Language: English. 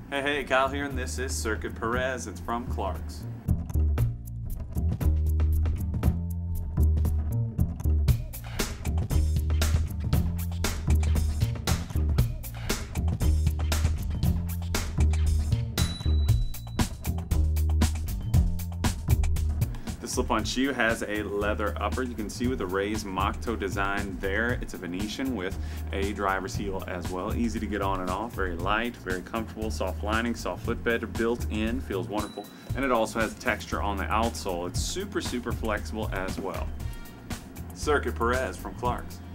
Hey, Kyle here, and this is Circuit Perez. It's from Clark's. The slip-on shoe has a leather upper. You can see with the raised mock toe design there. It's a Venetian with a driver's heel as well. Easy to get on and off, very light, very comfortable, soft lining, soft footbed built in, feels wonderful. And it also has texture on the outsole. It's super flexible as well. Circuit Perez from Clark's.